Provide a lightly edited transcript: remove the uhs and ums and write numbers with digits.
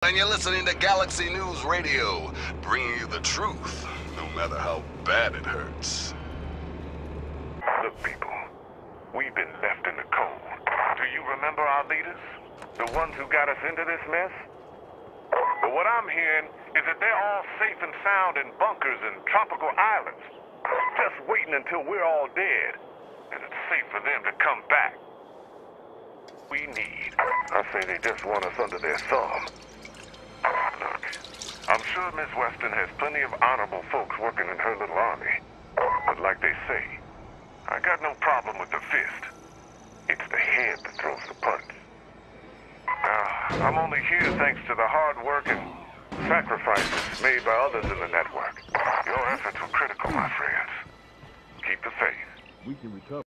And you're listening to Galaxy News Radio, bringing you the truth, no matter how bad it hurts. Look, people, we've been left in the cold. Do you remember our leaders? The ones who got us into this mess? But what I'm hearing is that they're all safe and sound in bunkers and tropical islands, just waiting until we're all dead, and it's safe for them to come back. We need. I say they just want us under their thumb. Look, I'm sure Miss Weston has plenty of honorable folks working in her little army. But like they say, I got no problem with the fist. It's the head that throws the punch. Now, I'm only here thanks to the hard work and sacrifices made by others in the network. Your efforts were critical, my friends. Keep the faith. We can recover.